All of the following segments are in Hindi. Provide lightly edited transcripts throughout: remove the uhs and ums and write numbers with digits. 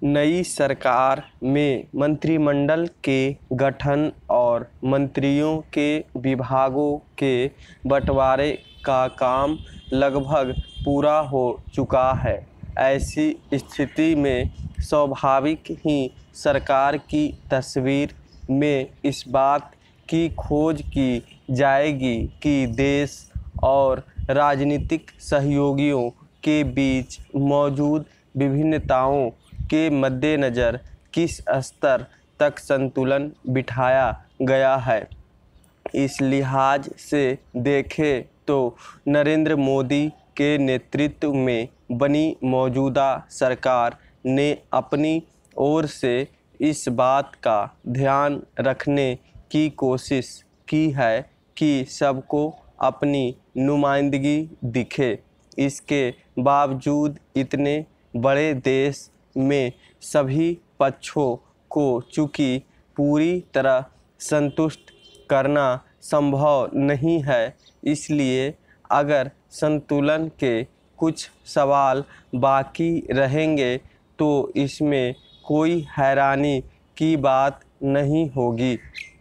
नई सरकार में मंत्रिमंडल के गठन और मंत्रियों के विभागों के बंटवारे का काम लगभग पूरा हो चुका है। ऐसी स्थिति में स्वाभाविक ही सरकार की तस्वीर में इस बात की खोज की जाएगी कि देश और राजनीतिक सहयोगियों के बीच मौजूद विभिन्नताओं के मद्देनज़र किस स्तर तक संतुलन बिठाया गया है। इस लिहाज से देखें तो नरेंद्र मोदी के नेतृत्व में बनी मौजूदा सरकार ने अपनी ओर से इस बात का ध्यान रखने की कोशिश की है कि सबको अपनी नुमाइंदगी दिखे। इसके बावजूद इतने बड़े देश में सभी पक्षों को चूँकि पूरी तरह संतुष्ट करना संभव नहीं है, इसलिए अगर संतुलन के कुछ सवाल बाकी रहेंगे तो इसमें कोई हैरानी की बात नहीं होगी।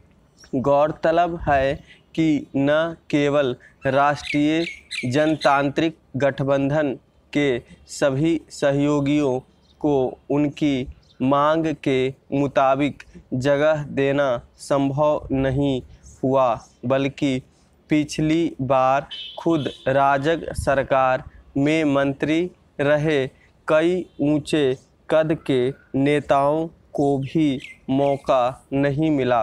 गौरतलब है कि न केवल राष्ट्रीय जनतांत्रिक गठबंधन के सभी सहयोगियों को उनकी मांग के मुताबिक जगह देना संभव नहीं हुआ, बल्कि पिछली बार खुद राजग सरकार में मंत्री रहे कई ऊंचे कद के नेताओं को भी मौका नहीं मिला।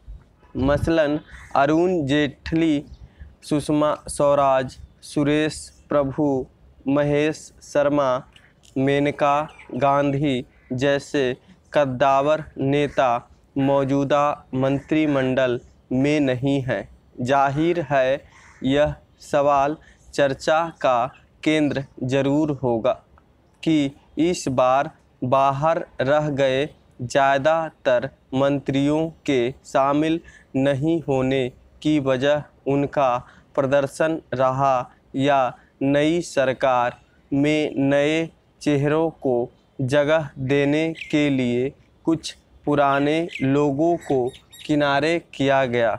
मसलन अरुण जेटली, सुषमा स्वराज, सुरेश प्रभु, महेश शर्मा, मेनका गांधी जैसे कद्दावर नेता मौजूदा मंत्रिमंडल में नहीं हैं। जाहिर है यह सवाल चर्चा का केंद्र जरूर होगा कि इस बार बाहर रह गए ज़्यादातर मंत्रियों के शामिल नहीं होने की वजह उनका प्रदर्शन रहा या नई सरकार में नए चेहरों को जगह देने के लिए कुछ पुराने लोगों को किनारे किया गया।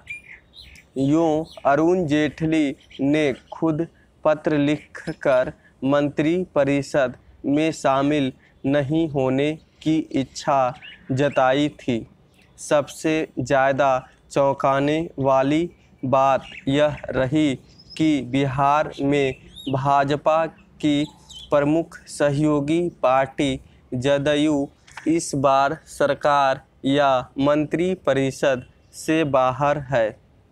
यूँ अरुण जेटली ने खुद पत्र लिखकर मंत्री परिषद में शामिल नहीं होने की इच्छा जताई थी। सबसे ज़्यादा चौंकाने वाली बात यह रही कि बिहार में भाजपा की प्रमुख सहयोगी पार्टी जदयू इस बार सरकार या मंत्री परिषद से बाहर है।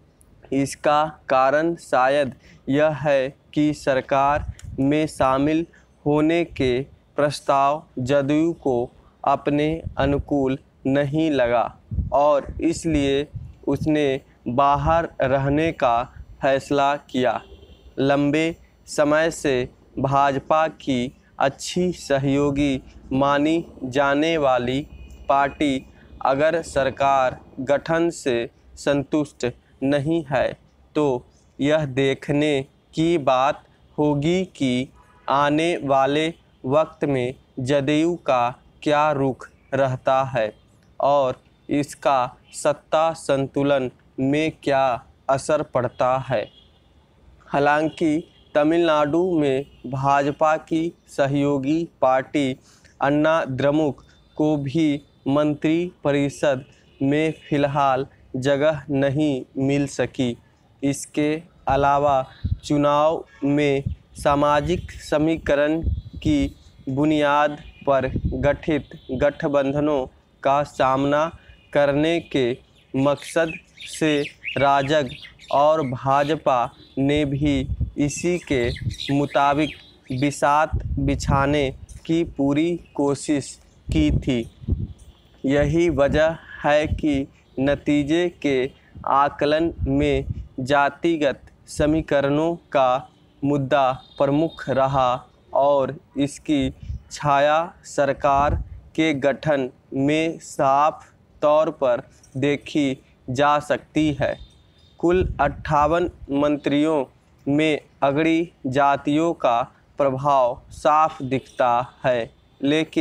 इसका कारण शायद यह है कि सरकार में शामिल होने के प्रस्ताव जदयू को अपने अनुकूल नहीं लगा और इसलिए उसने बाहर रहने का फैसला किया। लंबे समय से भाजपा की अच्छी सहयोगी मानी जाने वाली पार्टी अगर सरकार गठन से संतुष्ट नहीं है तो यह देखने की बात होगी कि आने वाले वक्त में जदयू का क्या रुख रहता है और इसका सत्ता संतुलन में क्या असर पड़ता है। हालांकि तमिलनाडु में भाजपा की सहयोगी पार्टी अन्ना द्रमुक को भी मंत्री परिषद में फ़िलहाल जगह नहीं मिल सकी। इसके अलावा चुनाव में सामाजिक समीकरण की बुनियाद पर गठित गठबंधनों का सामना करने के मकसद से राजग और भाजपा ने भी इसी के मुताबिक बिसात बिछाने की पूरी कोशिश की थी। यही वजह है कि नतीजे के आकलन में जातिगत समीकरणों का मुद्दा प्रमुख रहा और इसकी छाया सरकार के गठन में साफ तौर पर देखी जा सकती है। कुल 58 मंत्रियों में अगड़ी जातियों का प्रभाव साफ दिखता है, लेकिन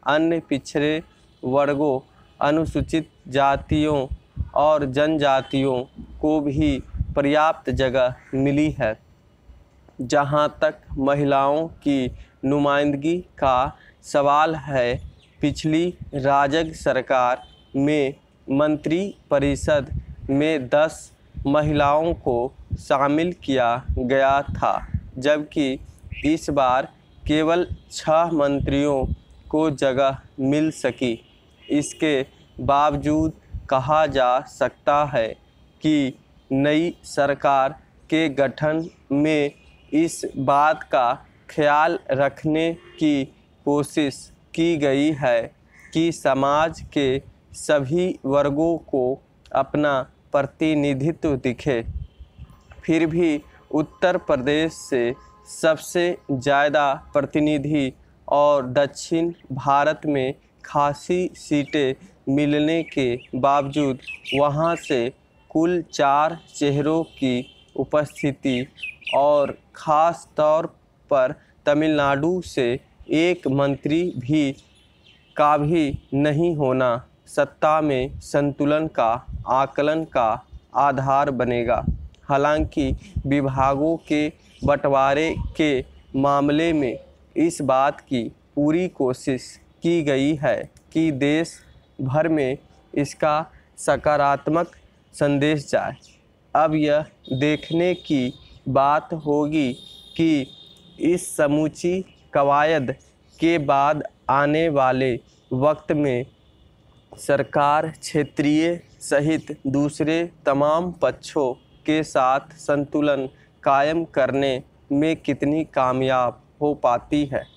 अन्य पिछड़े वर्गों, अनुसूचित जातियों और जनजातियों को भी पर्याप्त जगह मिली है। जहाँ तक महिलाओं की नुमाइंदगी का सवाल है, पिछली राजग सरकार में मंत्रिपरिषद में 10 महिलाओं को शामिल किया गया था, जबकि इस बार केवल 6 मंत्रियों को जगह मिल सकी। इसके बावजूद कहा जा सकता है कि नई सरकार के गठन में इस बात का ख्याल रखने की कोशिश की गई है कि समाज के सभी वर्गों को अपना प्रतिनिधित्व दिखे। फिर भी उत्तर प्रदेश से सबसे ज़्यादा प्रतिनिधि और दक्षिण भारत में खासी सीटें मिलने के बावजूद वहां से कुल 4 चेहरों की उपस्थिति और ख़ास तौर पर तमिलनाडु से एक मंत्री का भी नहीं होना सत्ता में संतुलन का आकलन का आधार बनेगा। हालांकि विभागों के बंटवारे के मामले में इस बात की पूरी कोशिश की गई है कि देश भर में इसका सकारात्मक संदेश जाए। अब यह देखने की बात होगी कि इस समूची कवायद के बाद आने वाले वक्त में सरकार क्षेत्रीय सहित दूसरे तमाम पक्षों के साथ संतुलन कायम करने में कितनी कामयाब हो पाती है।